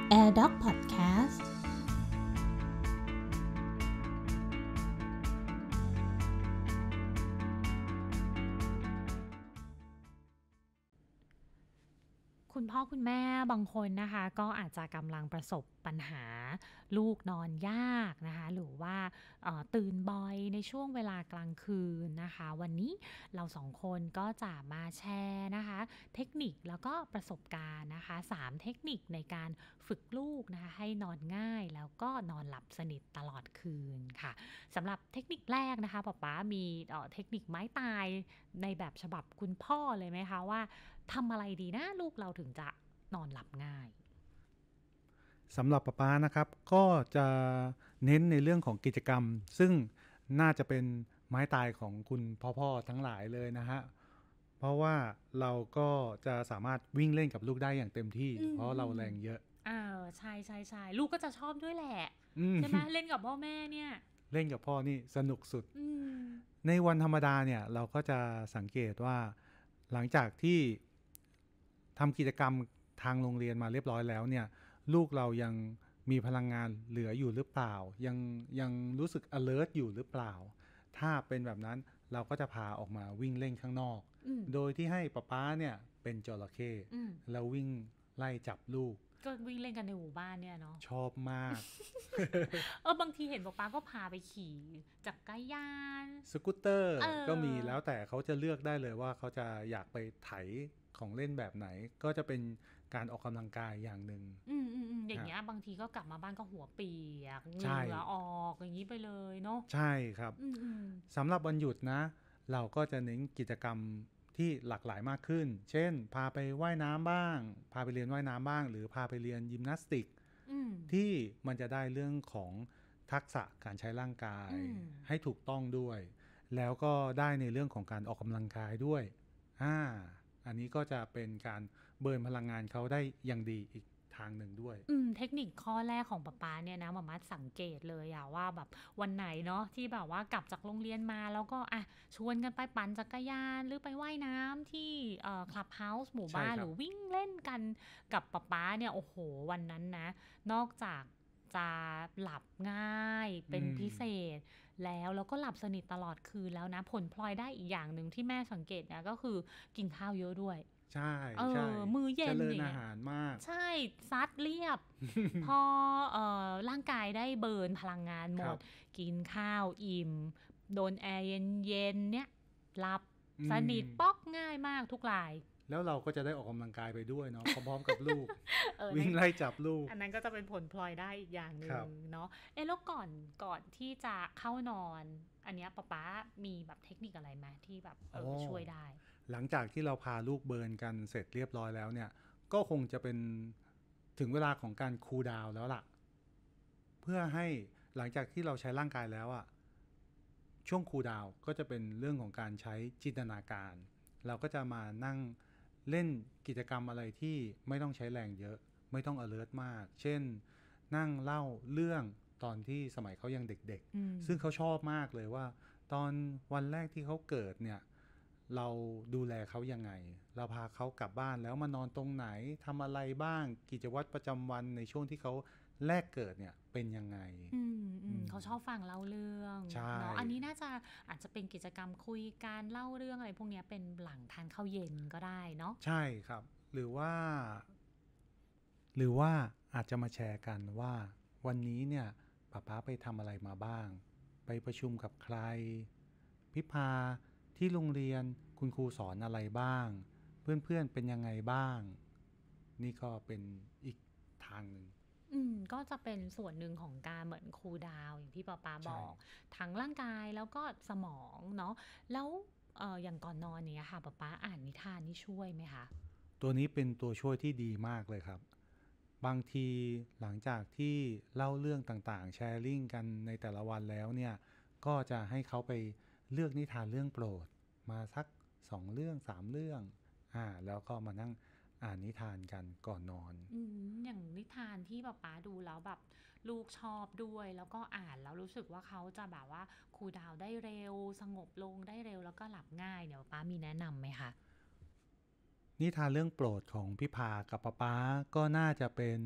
AirDog Podcastคุณพ่อคุณแม่บางคนนะคะก็อาจจะกำลังประสบปัญหาลูกนอนยากนะคะหรือว่าตื่นบ่อยในช่วงเวลากลางคืนนะคะวันนี้เราสองคนก็จะมาแชร์นะคะเทคนิคแล้วก็ประสบการณ์นะคะ3เทคนิคในการฝึกลูกนะคะให้นอนง่ายแล้วก็นอนหลับสนิทตลอดคืนค่ะสำหรับเทคนิคแรกนะคะป๊ามีเทคนิคไม้ตายในแบบฉบับคุณพ่อเลยไหมคะว่าทำอะไรดีนะลูกเราถึงจะนอนหลับง่ายสำหรับป๊านะครับก็จะเน้นในเรื่องของกิจกรรมซึ่งน่าจะเป็นไม้ตายของคุณพ่อทั้งหลายเลยนะฮะเพราะว่าเราก็จะสามารถวิ่งเล่นกับลูกได้อย่างเต็มที่เพราะเราแรงเยอะใช่ใช่ใช่ลูกก็จะชอบด้วยแหละใช่ไหมเล่นกับพ่อแม่เนี่ยเล่นกับพ่อนี่สนุกสุดในวันธรรมดาเนี่ยเราก็จะสังเกตว่าหลังจากที่ทำกิจกรรมทางโรงเรียนมาเรียบร้อยแล้วเนี่ยลูกเรายังมีพลังงานเหลืออยู่หรือเปล่ายังรู้สึก alert อยู่หรือเปล่าถ้าเป็นแบบนั้นเราก็จะพาออกมาวิ่งเล่นข้างนอกโดยที่ให้ป๊าเนี่ยเป็นจระเข้แล้ววิ่งไล่จับลูกก็วิ่งเล่นกันในหมู่บ้านเนี่ยเนาะชอบมากบางทีเห็นป๊าก็พาไปขี่จักรยานสกูตเตอร์ก็มีแล้วแต่เขาจะเลือกได้เลยว่าเขาจะอยากไปไถของเล่นแบบไหนก็จะเป็นการออกกำลังกายอย่างหนึ่งอย่างเงี้ยบางทีก็กลับมาบ้านก็หัวเปียกเหงื่อออกอย่างนี้ไปเลยเนาะใช่ครับสำหรับวันหยุดนะเราก็จะเน้นกิจกรรมที่หลากหลายมากขึ้นเช่นพาไปว่ายน้ำบ้างพาไปเรียนว่ายน้ำบ้างหรือพาไปเรียนยิมนาสติกที่มันจะได้เรื่องของทักษะการใช้ร่างกายให้ถูกต้องด้วยแล้วก็ได้ในเรื่องของการออกกำลังกายด้วยอันนี้ก็จะเป็นการเบิร์นพลังงานเขาได้อย่างดีอีกทางหนึ่งด้วยเทคนิคข้อแรกของป๊าเนี่ยนะมาสังเกตเลยอะว่าแบบวันไหนเนาะที่แบบว่ากลับจากโรงเรียนมาแล้วก็ชวนกันไปปั่นจักรยานหรือไปว่ายน้ำที่คลับเฮาส์หมู่บ้านหรือวิ่งเล่นกันกับป๊าเนี่ยโอ้โหวันนั้นนะนอกจากจะหลับง่ายเป็นพิเศษแล้วก็หลับสนิทตลอดคืนแล้วนะผลพลอยได้อีกอย่างหนึ่งที่แม่สังเกตนะก็คือกินข้าวเยอะด้วยใช่ใช่มื้อเย็นเนี่ยอาหารมากใช่ซัดเรียบ พอร่างกายได้เบิร์นพลังงานหมดกินข้าวอิ่มโดนแอร์เย็นๆเนี่ยหลับสนิทป๊อกง่ายมากทุกรายแล้วเราก็จะได้ออกกำลังกายไปด้วยเนาะพร้อมๆกับลูก วิ่งไล่จับลูกอันนั้นก็จะเป็นผลพลอยได้อีกอย่างนึงเนาะแล้วก่อนที่จะเข้านอนอันเนี้ยป๊ามีแบบเทคนิคอะไรไหมที่แบบช่วยได้หลังจากที่เราพาลูกเบิร์นกันเสร็จเรียบร้อยแล้วเนี่ยก็คงจะเป็นถึงเวลาของการคูลดาวน์แล้วล่ะเพื่อให้หลังจากที่เราใช้ร่างกายแล้วช่วงคูลดาวน์ก็จะเป็นเรื่องของการใช้จินตนาการเราก็จะมานั่งเล่นกิจกรรมอะไรที่ไม่ต้องใช้แรงเยอะไม่ต้อง alert มากเช่นนั่งเล่าเรื่องตอนที่สมัยเขายังเด็กๆซึ่งเขาชอบมากเลยว่าตอนวันแรกที่เขาเกิดเนี่ยเราดูแลเขายังไงเราพาเขากลับบ้านแล้วมานอนตรงไหนทำอะไรบ้างกิจวัตรประจำวันในช่วงที่เขาแรกเกิดเนี่ยเป็นยังไงเขาชอบฟังเล่าเรื่องเนาะอันนี้น่าจะอาจจะเป็นกิจกรรมคุยการเล่าเรื่องอะไรพวกนี้เป็นหลังทานข้าวเย็นก็ได้เนาะใช่ครับหรือว่าอาจจะมาแชร์กันว่าวันนี้เนี่ยป๊าไปทำอะไรมาบ้างไปประชุมกับใครพิพาที่โรงเรียนคุณครูสอนอะไรบ้างเพื่อนๆเป็นยังไงบ้างนี่ก็เป็นอีกทางหนึ่งก็จะเป็นส่วนหนึ่งของการเหมือนคูลดาวน์อย่างที่ป๊าบอกทั้งร่างกายแล้วก็สมองเนาะแล้วอย่างก่อนนอนเนี่ยค่ะป๊าอ่านนิทานนี่ช่วยไหมคะตัวนี้เป็นตัวช่วยที่ดีมากเลยครับบางทีหลังจากที่เล่าเรื่องต่างๆแชร์ลิงกันในแต่ละวันแล้วเนี่ยก็จะให้เขาไปเลือกนิทานเรื่องโปรดมาสัก2เรื่อง3เรื่องแล้วก็มานั่งอ่านนิทานกันก่อนนอนอย่างนิทานที่ป๊าดูแล้วแบบลูกชอบด้วยแล้วก็อ่านแล้วรู้สึกว่าเขาจะแบบว่าคูลดาวน์ได้เร็วสงบลงได้เร็วแล้วก็หลับง่ายเนี่ยป๊ามีแนะนำไหมคะนิทานเรื่องโปรดของพี่พากับป๊าก็น่าจะเป็น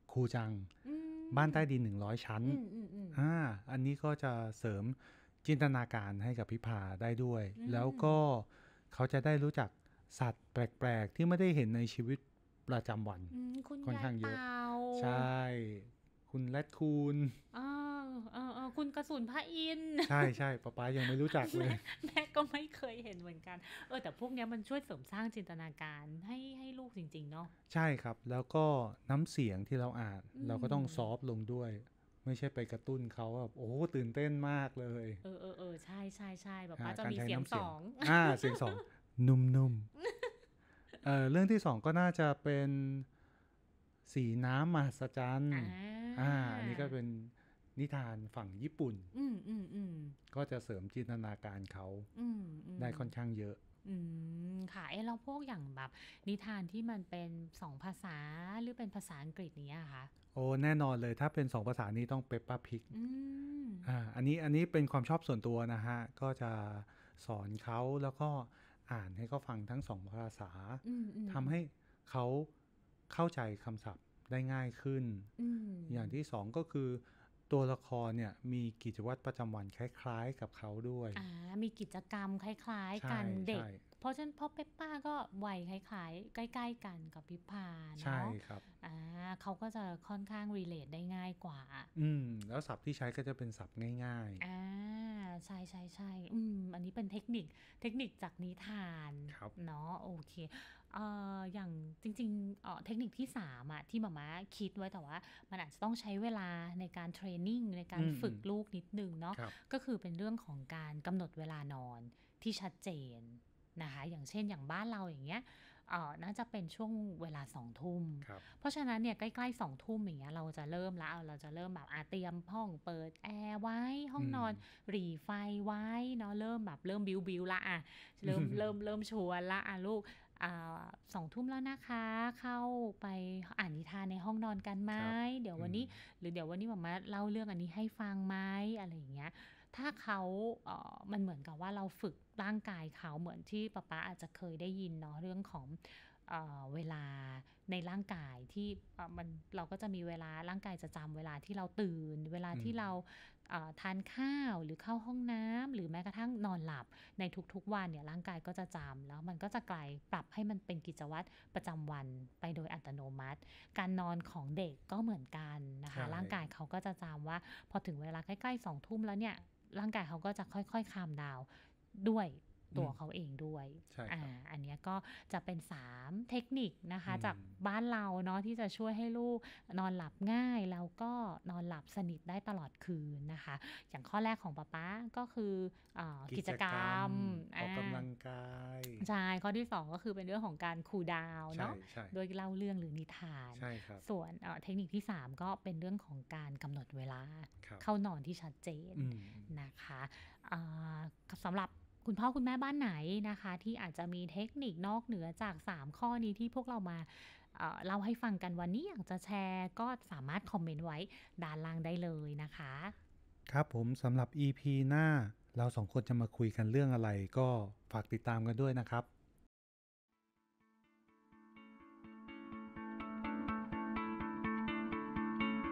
ครูจังอืบ้านมใต้ดิน100ชั้นอืมอืมอืมอันนี้ก็จะเสริมจินตนาการให้กับพิพาได้ด้วยอืแล้วมก็เขาจะได้รู้จักสัตว์แปลกๆที่ไม่ได้เห็นในชีวิตประจำวันคุณค่อนยายเต่าข้างเยอะใช่คุณแรดคูนเอคุณกระสุนพระอินทร์ใช่ใช่ป๊ายังไม่รู้จักเลแม่ยแม่ก็ไม่เคยเห็นเหมือนกันแต่พวกเนี้ยมันช่วยเสริมสร้างจินตนาการให้ลูกจริงๆเนาะใช่ครับแล้วก็น้ำเสียงที่เราอ่านอืเราก็ต้องมซอฟต์ลงด้วยไม่ใช่ไปกระตุ้นเขาแบบโอ้ตื่นเต้นมากเลยใช่ใช่ใช่แบบป้าจะการมีเสียงใช้น้ำเสียงสองเสียงสองนุ่มๆเรื่องที่สองก็น่าจะเป็นสีน้ำมหัศจรรย์อ่าอันนี้ก็เป็นนิทานฝั่งญี่ปุ่นอืมอืมอืมก็จะเสริมจินตนาการเขาอืมอืมได้ค่อนข้างเยอะอืค่ะแล้วพวกอย่างแบบนิทานที่มันเป็นสองภาษาหรือเป็นภาษาอังกฤษเนี้ยค่ะโอ้แน่นอนเลยถ้าเป็น2 ภาษานี้ต้องเปปป้าพิกอืมอันนี้เป็นความชอบส่วนตัวนะฮะก็จะสอนเขาแล้วก็อ่านให้เขาฟังทั้ง2 ภาษาอืมอืมทำให้เขาเข้าใจคำศัพท์ได้ง่ายขึ้นอือย่างมที่สองก็คือตัวละครเนี่ยมีกิจวัตรประจำวันคล้ายๆกับเขาด้วยมีกิจกรรมคล้ายๆใช่กันเด็กใช่เพราะฉะนั้นพ่อเปปป้าก็วัยคล้ายๆใกล้ๆกันกับพิพาใช่เนาะครับอ่าเขาก็จะค่อนข้าง relate ได้ง่ายกว่าแล้วศัพท์ที่ใช้ก็จะเป็นศัพท์ง่ายใช่ใช่ใช่อันนี้เป็นเทคนิคจากนิทานๆครับเนาะโอเคอย่างจริงๆเทคนิคที่3อะที่หมาม้าคิดไว้แต่ว่ามันอาจจะต้องใช้เวลาในการเทรนนิ่งในการฝึกลูกนิดนึงเนาะครับก็คือเป็นเรื่องของการกำหนดเวลานอนที่ชัดเจนนะคะอย่างเช่นอย่างบ้านเราอย่างเงี้ยน่าจะเป็นช่วงเวลา2 ทุ่มครับเพราะฉะนั้นเนี่ยใกล้ๆ2 ทุ่มอย่างเงี้ยเราจะเริ่มแล้วเราจะเริ่มแบบเตรียมห้องเปิดแอร์ไว้ห้องนอนหรี่ไฟไว้เนาะเริ่มแบบเริ่มบิวละเริ่มชวนละลูก2 ทุ่มแล้วนะคะเข้าไปอ่านนิทานในห้องนอนกันไหมครับเดี๋ยวอืมวันนี้หรือเดี๋ยววันนี้หมามาเล่าเรื่องอันนี้ให้ฟังไหมอะไรอย่างเงี้ยถ้าเขามันเหมือนกับว่าเราฝึกร่างกายเขาเหมือนที่ป๊าอาจจะเคยได้ยินเนาะเรื่องของเวลาในร่างกายที่เราก็จะมีเวลาร่างกายจะจำเวลาที่เราตื่นเวลาอืมที่เราทานข้าวหรือเข้าห้องน้ำหรือแม้กระทั่งนอนหลับในทุกๆวันเนี่ยร่างกายก็จะจำแล้วมันก็จะปรับให้มันเป็นกิจวัตรประจำวันไปโดยอัตโนมัติการนอนของเด็กก็เหมือนกันนะคะใช่ร่างกายเขาก็จะจำว่าพอถึงเวลาใกล้ๆ2 ทุ่มแล้วเนี่ยร่างกายเขาก็จะค่อยๆคามดาวด้วยตัวเขาเองด้วยใช่ครับอันนี้ก็จะเป็น3เทคนิคนะคะอืจากมบ้านเราเนาะที่จะช่วยให้ลูกนอนหลับง่ายแล้วก็นอนหลับสนิทได้ตลอดคืนนะคะอย่างข้อแรกของป๊าก็คือกิจกรรมออกอ่ากำลังกายใช่ข้อที่2ก็คือเป็นเรื่องของการคูลดาวน์ใช่เนาะใช่โดยเล่าเรื่องหรือนิทานใช่ครับส่วนเทคนิคที่3ก็เป็นเรื่องของการกำหนดเวลาครับเข้านอนที่ชัดเจนอืมนะคะอ่าสำหรับคุณพ่อคุณแม่บ้านไหนนะคะที่อาจจะมีเทคนิคนอกเหนือจาก3ข้อนี้ที่พวกเรามาเล่าให้ฟังกันวันนี้อยากจะแชร์ก็สามารถคอมเมนต์ไว้ด้านล่างได้เลยนะคะครับผมสำหรับ EP หน้าเรา2 คนจะมาคุยกันเรื่องอะไรก็ฝากติดตามกันด้วยนะครับ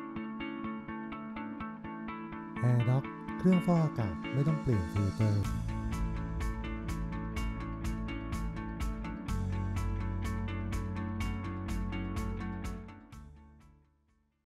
แอร์ด็อกเครื่องฟอกอากาศไม่ต้องเปลี่ยนฟิลเตอร์